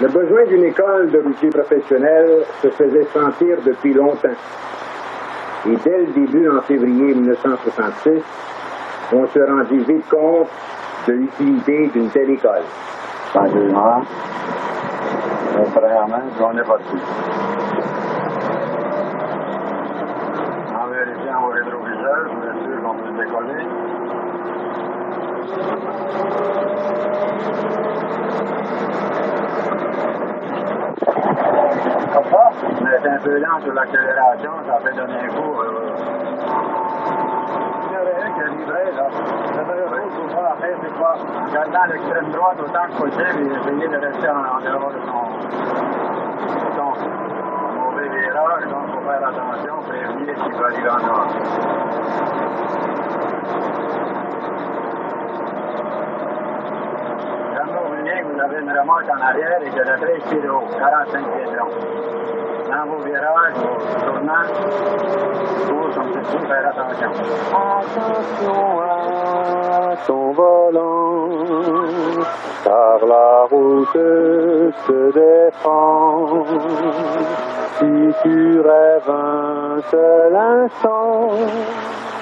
Le besoin d'une école de routier professionnel se faisait sentir depuis longtemps. Et dès le début, en février 1966, on se rendit vite compte de l'utilité d'une telle école. Tranquillement, premièrement, on est parti. En vérifiant au rétroviseur, je suis sûr qu'on peut décoller. Comme ça, mais c'est un peu lent sur l'accélération, ça fait donner un coup. Il y avait un qui livrait, là. Ça fait un coup pour faire après, c'est quoi? En gardant l'extrême droite autant que possible et essayer de rester en dehors de son mauvais virage. Donc, il faut faire attention, prévenir s'il va arriver en dehors. Vous avez une remorque en arrière et que le 13 pieds de haut, 45 pieds de long. Dans vos virages, vos tournants, toujours comme ceci, faire attention. Attention à ton volant, car la route se défend. Si tu rêves un seul instant